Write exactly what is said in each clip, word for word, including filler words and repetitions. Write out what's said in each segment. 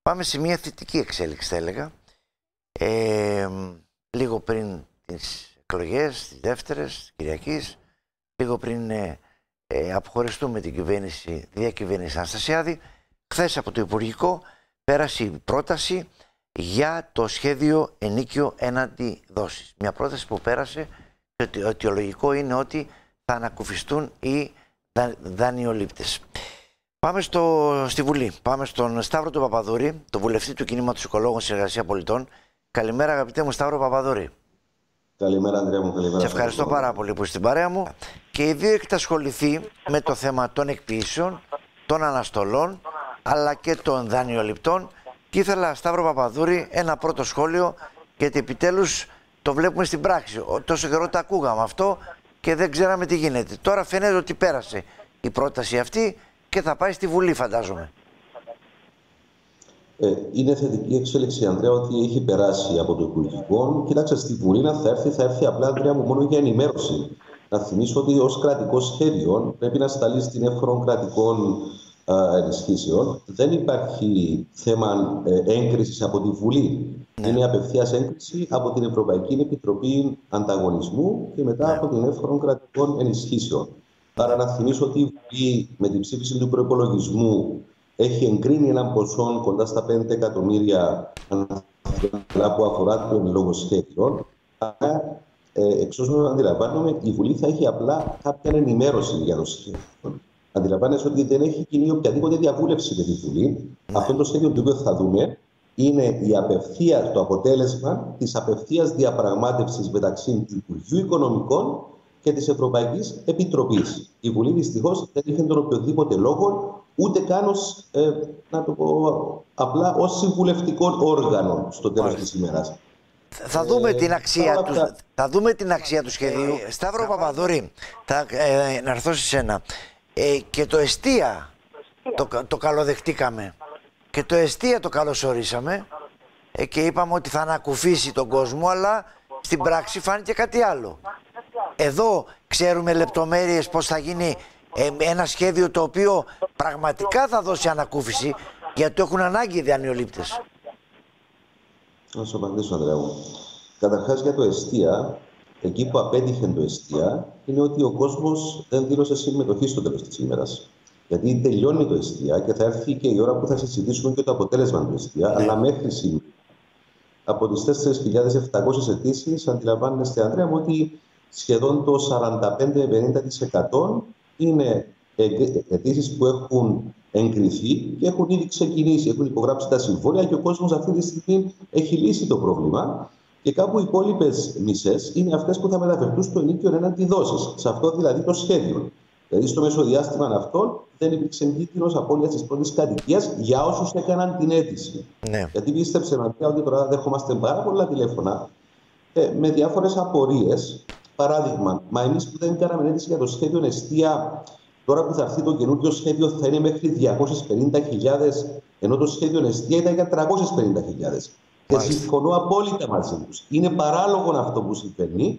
πάμε σε μια θετική εξέλιξη, θα έλεγα. Ε, λίγο πριν τις εκλογές, τις δεύτερες, της Κυριακής, λίγο πριν ε, ε, αποχωριστούμε την κυβέρνηση, τη διακυβέρνηση Αναστασιάδη, χθες από το Υπουργικό πέρασε η πρόταση για το σχέδιο ενίκιο έναντι δόσης. Μια πρόταση που πέρασε, το αιτιολογικό είναι ότι θα ανακουφιστούν οι δα, δανειολήπτες. Πάμε στο, στη Βουλή. Πάμε στον Σταύρο του Παπαδούρη, το βουλευτή του Κινήματος Οικολόγων Συνεργασία Πολιτών. Καλημέρα, αγαπητέ μου Σταύρο Παπαδούρη. Καλημέρα, Ανδρέα μου. Καλημέρα. Σε ευχαριστώ πάρα πολύ που είσαι στην παρέα μου. Και οι δύο έχετε ασχοληθεί με το θέμα των εκποίησεων, των αναστολών, αλλά και των δανειοληπτών. Και ήθελα, Σταύρο Παπαδούρη, ένα πρώτο σχόλιο, γιατί επιτέλους το βλέπουμε στην πράξη. Τόσο καιρό τα ακούγαμε αυτό και δεν ξέραμε τι γίνεται. Τώρα φαίνεται ότι πέρασε η πρόταση αυτή και θα πάει στη Βουλή, φαντάζομαι. Ε, είναι θετική εξέλιξη, Ανδρέα, ότι έχει περάσει από το Υπουργικό. Κοιτάξτε, στη Βουλή να θα έρθει, θα έρθει απλά, Ανδρέα μου, μόνο για ενημέρωση. Να θυμίσω ότι ως κρατικό σχέδιο πρέπει να σταλεί στην εύχορων κρατικών α, ενισχύσεων. Δεν υπάρχει θέμα ε, έγκρισης από τη Βουλή. Ναι. Είναι απευθείας έγκριση από την Ευρωπαϊκή Επιτροπή Ανταγωνισμού και μετά ναι. από την εύχορων κρατικών ενισχύσεων. Άρα, να θυμίσω ότι η Βουλή με την ψήφιση του προϋπολογισμού έχει εγκρίνει έναν ποσό κοντά στα πέντε εκατομμύρια που αφορά το εν λόγω σχέδιο. Άρα, ε, εξ όσων αντιλαμβάνομαι, η Βουλή θα έχει απλά κάποια ενημέρωση για το σχέδιο. Αντιλαμβάνεσαι ότι δεν έχει γίνει οποιαδήποτε διαβούλευση με τη Βουλή. Ναι. Αυτό το σχέδιο το οποίο θα δούμε είναι η απευθείας, το αποτέλεσμα της απευθείας διαπραγμάτευσης μεταξύ του Υπουργείου Οικονομικών και της Ευρωπαϊκής Επιτροπής. Η Βουλή δυστυχώς δεν είχε τον οποιοδήποτε λόγο, ούτε καν ως, ε, να το πω απλά, ως συμβουλευτικό όργανο στο τέλος της ημέρας. Θα δούμε, ε, την αξία του, αυτά... θα δούμε την αξία του σχεδίου. Ε, Σταύρο Παπαδούρη, θα ε, να έρθω σε σένα. Ε, και το εστία το, το καλοδεχτήκαμε. Και το εστία το καλωσορίσαμε. Ε, και είπαμε ότι θα ανακουφίσει τον κόσμο, αλλά στην πράξη φάνηκε κάτι άλλο. Εδώ ξέρουμε λεπτομέρειες πώς θα γίνει ε, ένα σχέδιο το οποίο πραγματικά θα δώσει ανακούφιση, γιατί έχουν ανάγκη οι δανειολήπτες. Να σου απαντήσω, Ανδρέα μου. Καταρχάς, για το εστία, εκεί που απέτυχε το εστία είναι ότι ο κόσμος δεν δήλωσε συμμετοχή στο τέλος της ημέρας. Γιατί τελειώνει το εστία και θα έρθει και η ώρα που θα συζητήσουμε και το αποτέλεσμα του εστία, ναι. αλλά μέχρι σήμερα, από τις τέσσερις χιλιάδες επτακόσιες αιτήσεις, αντιλαμβάνεστε, Ανδρέα μου, ότι σχεδόν το σαράντα πέντε με πενήντα τοις εκατό είναι αιτήσεις που έχουν εγκριθεί και έχουν ήδη ξεκινήσει, έχουν υπογράψει τα συμβόλαια και ο κόσμος αυτή τη στιγμή έχει λύσει το πρόβλημα. Και κάπου οι υπόλοιπες μισές είναι αυτές που θα μεταφερθούν στο ενίκιο έναντι δόσης. Σε αυτό δηλαδή το σχέδιο. Δηλαδή στο μεσοδιάστημα αυτό δεν υπήρξε κίνδυνος απώλειας της πρώτης κατοικίας για όσους έκαναν την αίτηση. Ναι. Γιατί πίστεψε Ματιά ότι τώρα δέχομαστε πάρα πολλά τηλέφωνα ε, με διάφορες απορίες. Παράδειγμα, μα εμείς που δεν κάναμε αίτηση για το σχέδιο εστία, τώρα που θα έρθει το καινούργιο σχέδιο θα είναι μέχρι διακόσιες πενήντα χιλιάδες, ενώ το σχέδιο εστία ήταν για τριακόσιες πενήντα χιλιάδες. Και συμφωνώ απόλυτα μαζί τους. Είναι παράλογο αυτό που συμβαίνει,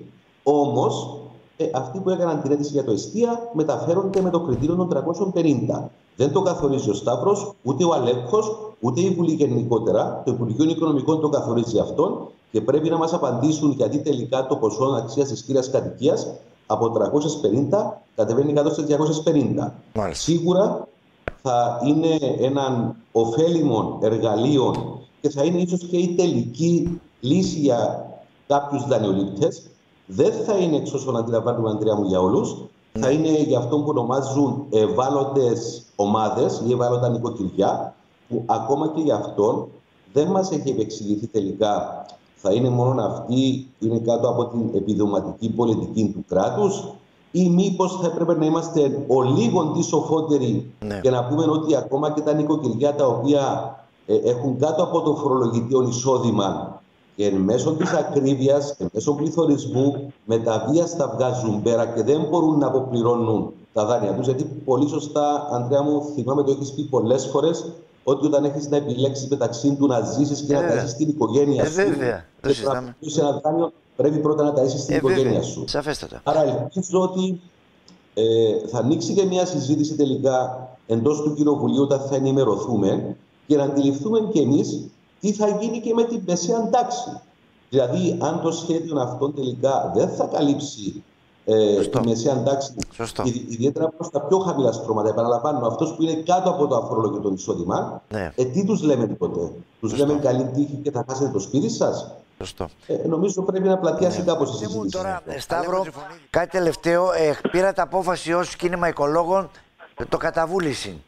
όμως ε, αυτοί που έκαναν την αίτηση για το εστία μεταφέρονται με το κριτήριο των τριακόσιων πενήντα. Δεν το καθορίζει ο Σταύρος, ούτε ο Αλέκχος, ούτε η Βουλή γενικότερα. Το Υπουργείο Οικονομικών το καθορίζει αυτόν και πρέπει να μας απαντήσουν γιατί τελικά το ποσό αξίας της κύριας κατοικίας από τριακόσιες πενήντα κατεβαίνει κάτω στις διακόσιες πενήντα. Μάλιστα. Σίγουρα θα είναι έναν ωφέλιμο εργαλείο και θα είναι ίσως και η τελική λύση για κάποιους δανειολήπτες. Δεν θα είναι, εξ όσων αντιλαμβάνουμε, Ανδρέα μου, για όλους. Mm. Θα είναι για αυτό που ονομάζουν ευάλωτες ομάδες ή ευάλωτα νοικοκυριά, που ακόμα και για αυτόν δεν μας έχει επεξηγηθεί τελικά. Θα είναι μόνο αυτοί που είναι κάτω από την επιδοματική πολιτική του κράτους, ή μήπως θα έπρεπε να είμαστε ο λίγον τι σοφότεροι ναι. και να πούμε ότι ακόμα και τα νοικοκυριά τα οποία ε, έχουν κάτω από το φορολογητικό εισόδημα και εν μέσω της ακρίβειας, εν μέσω πληθωρισμού, με τα βίας τα βγάζουν πέρα και δεν μπορούν να αποπληρώνουν τα δάνεια τους. Γιατί πολύ σωστά, Ανδρέα μου, θυμάμαι το έχεις πει πολλές φορές, ότι όταν έχεις να επιλέξεις μεταξύ του να ζήσεις και ε, να ταΐσεις την οικογένεια ε, σου, βέβαια. και να πληρώσεις ένα δάνειο, πρέπει πρώτα να ταΐσεις την ε, οικογένεια βέβαια. σου. Σαφέστατα. Άρα ελπίζω ότι ε, θα ανοίξει και μια συζήτηση τελικά εντός του Κοινοβουλίου όταν θα ενημερωθούμε και να αντιληφθούμε και εμείς τι θα γίνει και με την μεσαία τάξη. Δηλαδή, αν το σχέδιο αυτό τελικά δεν θα καλύψει ε, τη μεσαία τάξη, ιδιαίτερα προς τα πιο χαμηλά στρώματα, επαναλαμβάνω, αυτός που είναι κάτω από το αφορολόγητο εισόδημα, ναι. ε, τι τους λέμε τότε? Τους λέμε καλή τύχη και θα χάσετε το σπίτι σας. Ε, νομίζω πρέπει να πλατιάσει ναι. κάπως η συζήτηση. Τώρα, Σταύρο, κάτι τελευταίο. Ε, πήρατε απόφαση ως κίνημα οικολόγων το καταβούληση.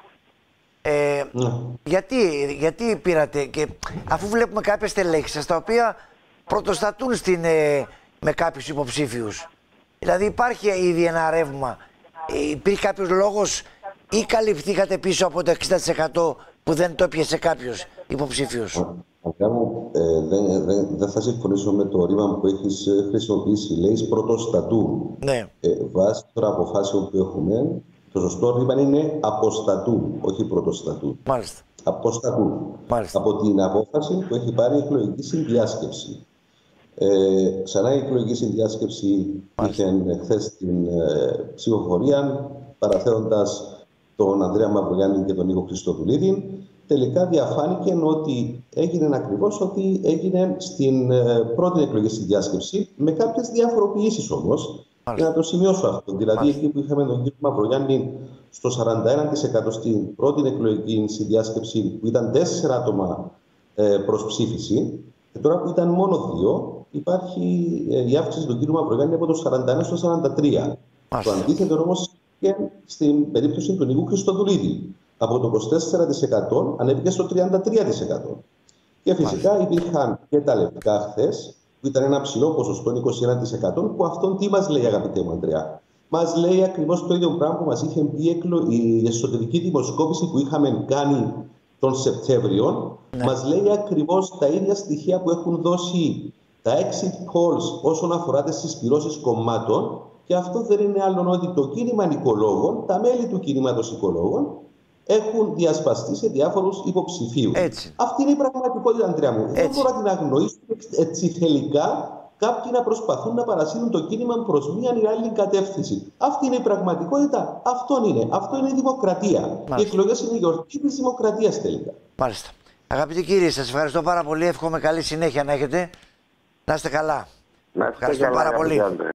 Ε, ναι. γιατί, γιατί πήρατε, και αφού βλέπουμε κάποιες τελέξεις τα οποία πρωτοστατούν στην, ε, με κάποιους υποψήφιους. Δηλαδή υπάρχει ήδη ένα ρεύμα. Ε, υπήρχε κάποιος λόγος ή καλυφθήκατε πίσω από το εξήντα τοις εκατό που δεν το έπιασε κάποιος υποψήφιος? Ε, δεν δε, δε θα συμφωνήσω με το ρήμα που έχεις χρησιμοποιήσει. Λέεις πρωτοστατούν. Ναι. Ε, βάσει τώρα αποφάσεων που έχουμε, το σωστό ρήμα είναι αποστατούν, όχι πρωτοστατούν. Μάλιστα. Αποστατούν. Μάλιστα. Από την απόφαση που έχει πάρει η εκλογική συνδιάσκεψη. Ε, ξανά η εκλογική συνδιάσκεψη είχε χθες την ε, ψηφοφορία, παραθέτοντας τον Ανδρέα Μαυρογιάννη και τον Νίκο Χριστοδουλίδη. Τελικά διαφάνηκε ότι έγινε ακριβώς ότι έγινε στην ε, πρώτη εκλογική συνδιάσκεψη, με κάποιες διαφοροποιήσεις όμως. Για να το σημειώσω αυτό. Δηλαδή, Μάλιστα. εκεί που είχαμε τον κύριο Μαυρογιάννη στο σαράντα ένα τοις εκατό στην πρώτη εκλογική συνδιάσκεψη, που ήταν τέσσερα άτομα ε, προς ψήφιση, και τώρα που ήταν μόνο δύο, υπάρχει ε, η αύξηση του κύριου Μαυρογιάννη από το σαράντα ένα στο σαράντα τρία. Μάλιστα. Το αντίθετο όμως και στην περίπτωση του Νίκου Χριστοδουλίδη. Από το είκοσι τέσσερα τοις εκατό ανέβηκε στο τριάντα τρία τοις εκατό. Και φυσικά Μάλιστα. υπήρχαν και τα λευκά χθες, που ήταν ένα ψηλό ποσοστό, είκοσι ένα τοις εκατό, που αυτόν τι μας λέει, αγαπητέ μου Ανδρέα? Μας λέει ακριβώς το ίδιο πράγμα που μας είχε πει η εσωτερική δημοσκόπηση που είχαμε κάνει τον Σεπτέμβριο. Ναι. Μας λέει ακριβώς τα ίδια στοιχεία που έχουν δώσει τα exit polls όσον αφορά τις συσπυρώσεις κομμάτων, και αυτό δεν είναι άλλο ότι το κίνημα οικολόγων, τα μέλη του κινήματος οικολόγων, έχουν διασπαστεί σε διάφορους υποψηφίους. Έτσι. Αυτή είναι η πραγματικότητα, Ανδρέα μου. Δεν μπορώ να την αγνοήσω έτσι θελικά κάποιοι να προσπαθούν να παρασύρουν το κίνημα προς μία ή άλλη κατεύθυνση. Αυτή είναι η πραγματικότητα. Αυτό είναι. Αυτό είναι η δημοκρατία. Μάλιστα. Οι εκλογές είναι η γιορτή της δημοκρατίας τελικά. Μάλιστα. Αγαπητοί κύριοι, σας ευχαριστώ πάρα πολύ. Εύχομαι καλή συνέχεια να έχετε. Να είστε καλά. Να είστε ευχαριστώ καλά, πάρα πολύ.